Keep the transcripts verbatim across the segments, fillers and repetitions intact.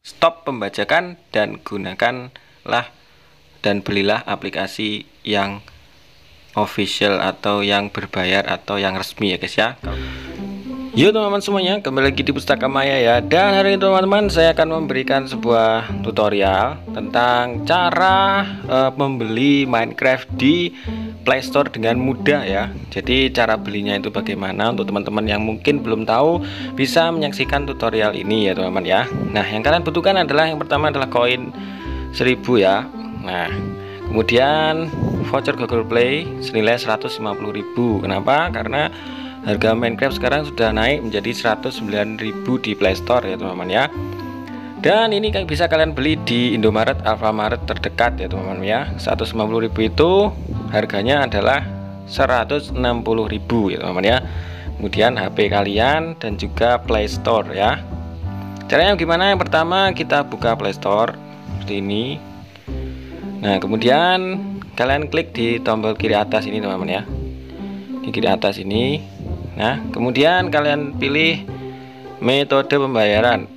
Stop pembajakan dan gunakanlah dan belilah aplikasi yang official atau yang berbayar atau yang resmi ya guys ya. Yo teman-teman semuanya, kembali lagi di Pustaka Maya ya. Dan hari ini teman-teman saya akan memberikan sebuah tutorial tentang cara uh, membeli Minecraft di Play Store dengan mudah ya. Jadi cara belinya itu bagaimana, untuk teman-teman yang mungkin belum tahu bisa menyaksikan tutorial ini ya teman-teman ya. Nah yang kalian butuhkan adalah yang pertama adalah koin seribu ya. Nah kemudian voucher Google Play senilai seratus lima puluh ribu. Kenapa? Karena harga Minecraft sekarang sudah naik menjadi seratus sembilan ribu di Play Store ya teman-teman ya. Dan ini bisa kalian beli di Indomaret, Alfamaret terdekat ya teman-teman ya. seratus lima puluh ribu itu harganya adalah seratus enam puluh ribu ya teman-teman ya. Kemudian H P kalian dan juga Play Store ya. Caranya gimana? Yang pertama kita buka Play Store seperti ini. Nah kemudian kalian klik di tombol kiri atas ini teman-teman ya, di kiri atas ini. Nah kemudian kalian pilih metode pembayaran.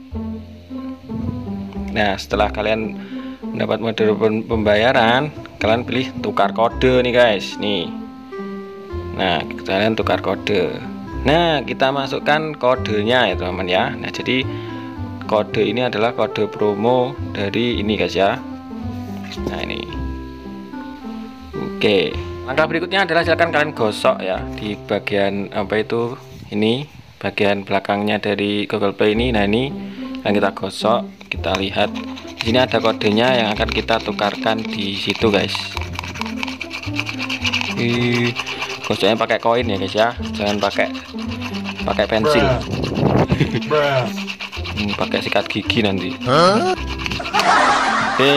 Nah setelah kalian mendapat metode pembayaran, kalian pilih tukar kode nih guys nih. Nah kalian tukar kode. Nah kita masukkan kodenya ya teman-teman ya. Nah jadi kode ini adalah kode promo dari ini guys ya. Nah ini oke, langkah berikutnya adalah silakan kalian gosok ya di bagian apa itu ini bagian belakangnya dari Google Play ini. Nah ini yang kita gosok, kita lihat di sini ada kodenya yang akan kita tukarkan di situ guys. Ih, gosoknya pakai koin ya guys ya, jangan pakai pakai pensil. Hmm, pakai sikat gigi nanti. Huh? Oke.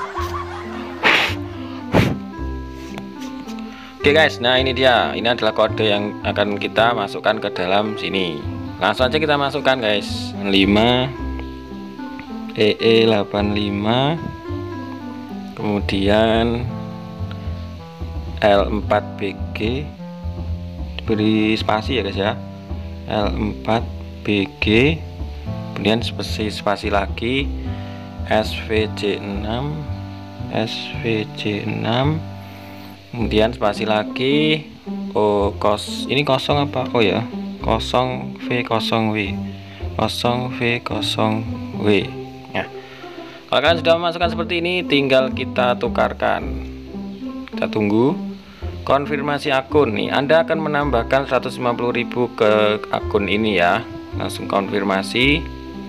Oke guys, nah ini dia, ini adalah kode yang akan kita masukkan ke dalam sini. Langsung aja kita masukkan guys. lima E E delapan lima, kemudian L empat B G, beri spasi ya guys ya, L empat B G, kemudian spasi spasi lagi S V J enam, S V J enam, kemudian spasi lagi oh kos ini kosong apa oh ya kosong V kosong W kosong V kosong W. Nah kalau kalian sudah memasukkan seperti ini, tinggal kita tukarkan. Kita tunggu konfirmasi akun nih. Anda akan menambahkan seratus lima puluh ribu ke akun ini ya. Langsung konfirmasi.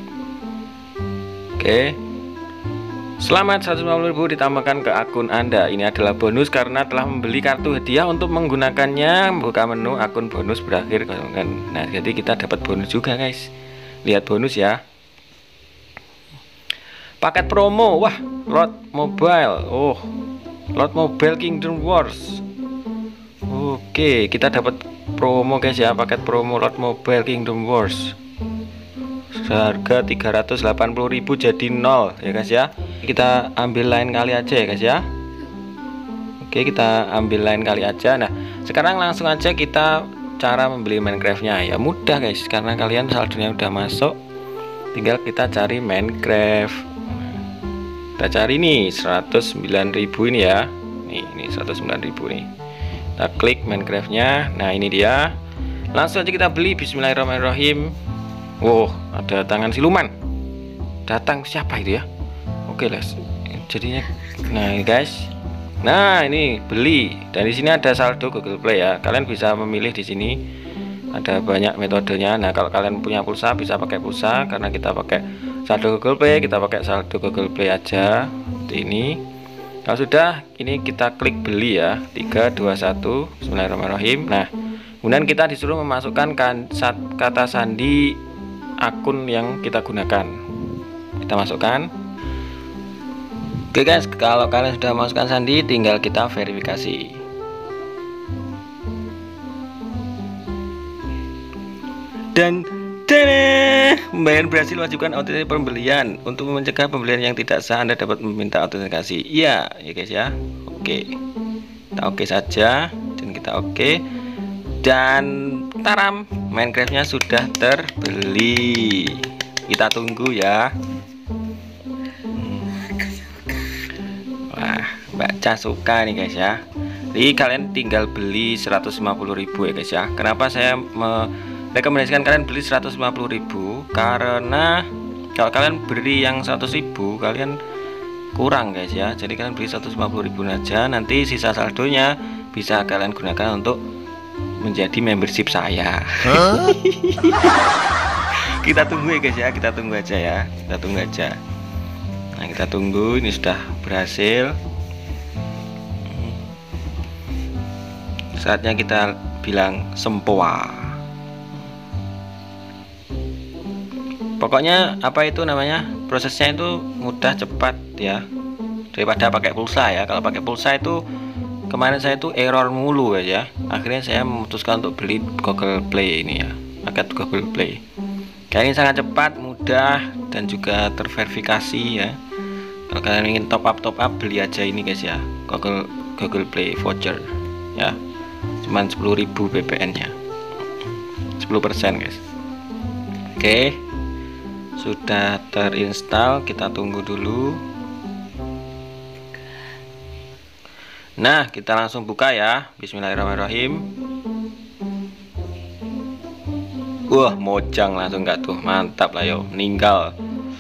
Oke, selamat, seratus lima puluh ribu ditambahkan ke akun Anda. Ini adalah bonus karena telah membeli kartu hadiah. Untuk menggunakannya buka menu akun bonus berakhir. Nah jadi kita dapat bonus juga guys. Lihat bonus ya. Paket promo, wah, lot mobile. Oh, lot mobile Kingdom Wars. Oke, kita dapat promo guys ya, paket promo lot mobile Kingdom Wars. Harga tiga ratus delapan puluh ribu jadi nol ya guys ya. Kita ambil lain kali aja ya guys ya. Oke, kita ambil lain kali aja. Nah sekarang langsung aja kita cara membeli Minecraftnya ya. Mudah guys, karena kalian saldonya udah masuk, tinggal kita cari Minecraft. Kita cari nih seratus sembilan ribu ini ya. Nih ini seratus sembilan ribu nih. Kita klik Minecraftnya. Nah ini dia, langsung aja kita beli. Bismillahirrahmanirrahim. Wow, ada tangan siluman datang, siapa itu ya? Oke les, jadinya nah ini guys. Nah ini beli, dan di sini ada saldo Google Play ya. Kalian bisa memilih di sini, ada banyak metodenya. Nah kalau kalian punya pulsa bisa pakai pulsa, karena kita pakai saldo Google Play, kita pakai saldo Google Play aja seperti ini. Kalau sudah, ini kita klik beli ya. Tiga dua satu Bismillahirrahmanirrahim. Nah kemudian kita disuruh memasukkan kata sandi akun yang kita gunakan. Kita masukkan. Oke guys, kalau kalian sudah masukkan sandi, tinggal kita verifikasi. Dan tada, pembayaran berhasil, wajibkan autentikasi pembelian. Untuk mencegah pembelian yang tidak sah, Anda dapat meminta autentikasi. Iya ya guys ya. Oke, kita oke saja dan kita oke. Dan taram, Minecraftnya sudah terbeli. Kita tunggu ya. Wah, Mbak Ca suka nih guys ya. Jadi kalian tinggal beli seratus lima puluh ribu ya guys ya. Kenapa saya merekomendasikan kalian beli seratus lima puluh ribu? Karena kalau kalian beli yang seratus ribu kalian kurang guys ya. Jadi kalian beli seratus lima puluh ribu aja, nanti sisa saldonya bisa kalian gunakan untuk menjadi membership saya. Huh? Kita tunggu ya guys ya, kita tunggu aja ya, kita tunggu aja. Nah, kita tunggu, ini sudah berhasil. Saatnya kita bilang sempoa. Pokoknya apa itu namanya, prosesnya itu mudah cepat ya, daripada pakai pulsa ya. Kalau pakai pulsa itu kemarin saya itu error mulu ya. Akhirnya saya memutuskan untuk beli Google Play ini ya, paket Google Play. Kayak ini sangat cepat, mudah, dan juga terverifikasi ya. Kalau kalian ingin top up top up beli aja ini guys ya, Google Google Play voucher ya. Cuman sepuluh ribu B P N nya, sepuluh persen guys. Oke, sudah terinstall, kita tunggu dulu. Nah, kita langsung buka ya. Bismillahirrahmanirrahim. Wah, mojang langsung nggak tuh, mantap lah yo, meninggal.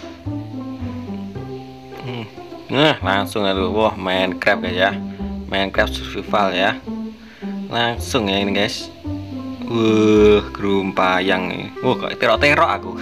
hmm. Nah, langsung aduh, wah, Minecraft guys ya, Minecraft survival ya. Langsung ya ini guys. Wah, gerumpayang nih. Wah, kok terok-terok aku.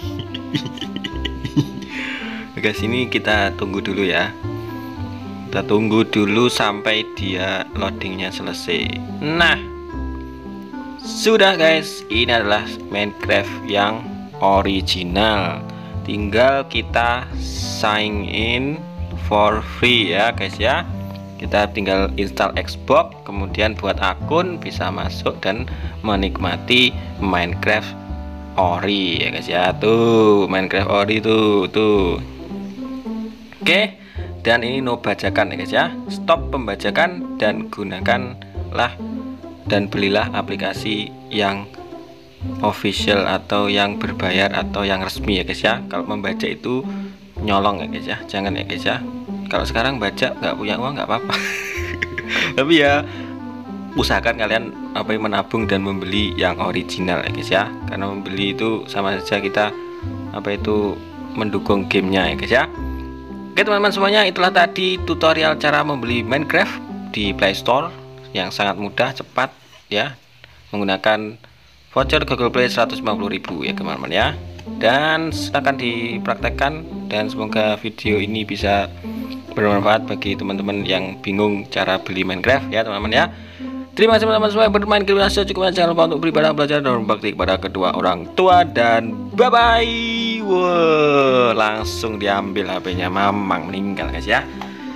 Guys, ini kita tunggu dulu ya. Kita tunggu dulu sampai dia loadingnya selesai. Nah, sudah guys, ini adalah Minecraft yang original. Tinggal kita sign in for free ya guys ya. Kita tinggal install Xbox, kemudian buat akun, bisa masuk dan menikmati Minecraft ori ya guys ya. Tuh, Minecraft ori tuh, tuh. Oke, dan ini no bajakan ya guys ya. Stop pembajakan dan gunakanlah dan belilah aplikasi yang official atau yang berbayar atau yang resmi ya guys ya. Kalau membaca itu nyolong ya guys ya, jangan ya guys ya. Kalau sekarang baca nggak punya uang nggak apa-apa. Tapi ya usahakan kalian apa yang menabung dan membeli yang original ya guys ya. Karena membeli itu sama saja kita apa itu mendukung gamenya ya guys ya. Oke teman-teman semuanya, itulah tadi tutorial cara membeli Minecraft di Play Store yang sangat mudah, cepat ya, menggunakan voucher Google Play seratus lima puluh ribu ya teman-teman ya. Dan silakan dipraktekkan, dan semoga video ini bisa bermanfaat bagi teman-teman yang bingung cara beli Minecraft ya teman-teman ya. Terima kasih teman-teman semua yang bermain game rasa cukup, jangan lupa untuk beribadah, belajar, dan berbakti kepada kedua orang tua, dan bye bye. Wow, langsung diambil H P-nya, mamang meninggal guys ya.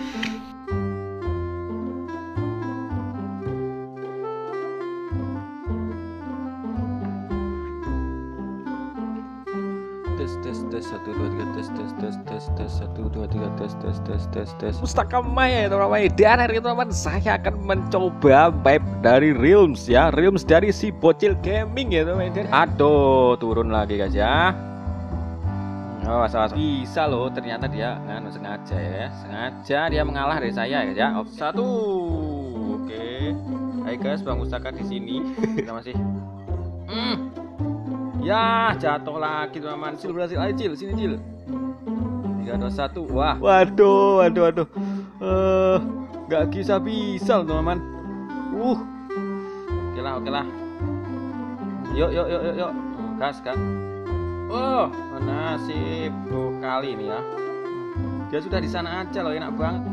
tes tes tes satu dua tiga tes tes tes tes tes satu dua tiga tes tes tes tes tes Pustaka Maya teman-teman. Dan hari ini teman-teman saya akan mencoba map dari Realms ya, Realms dari si bocil gaming ya teman-teman. Aduh, turun lagi guys ya. Oh, salah bisa loh, ternyata dia kan sengaja ya, sengaja dia mengalah dari saya guys ya. Oh, satu, oke. Hai guys, Bang Pustaka di sini. Kita masih. Hmm. Ya, jatuh lagi teman-teman. Cil berhasil, ayo Cil, sini Cil. tiga dua satu. Wah. Waduh, waduh, waduh. Eh, uh, nggak bisa bisa teman-teman. Uh. Oke lah, oke lah. Yuk, yuk, yuk, yuk, yuk. Gas, kan. Oh, nasib tuh kali ini ya. Dia sudah di sana aja loh, enak banget.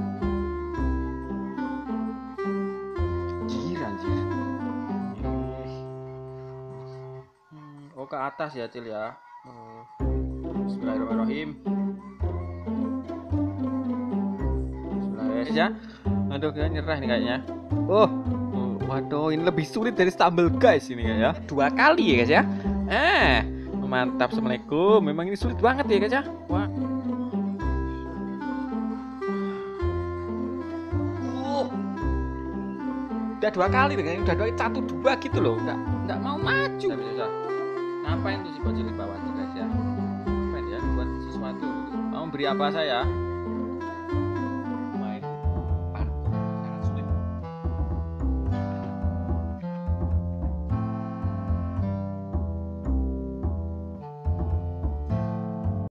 Ke atas ya Cil ya. Bismillahirrahmanirrahim. Bismillahirrahmanirrahim ya. Aduh, kita nyerah nih kayaknya. Oh, waduh, ini lebih sulit dari Stumble guys ini ya. Dua kali ya guys ya. Eh, mantap. Assalamualaikum. Memang ini sulit banget ya guys ya. Wah. Uh. Udah dua kali nih, udah dua satu dua gitu loh. Enggak enggak mau maju. Ngapain tuh si bocil di bawah tuh guys ya? Ngapain ya buat sesuatu gitu. Mau beri apa saya?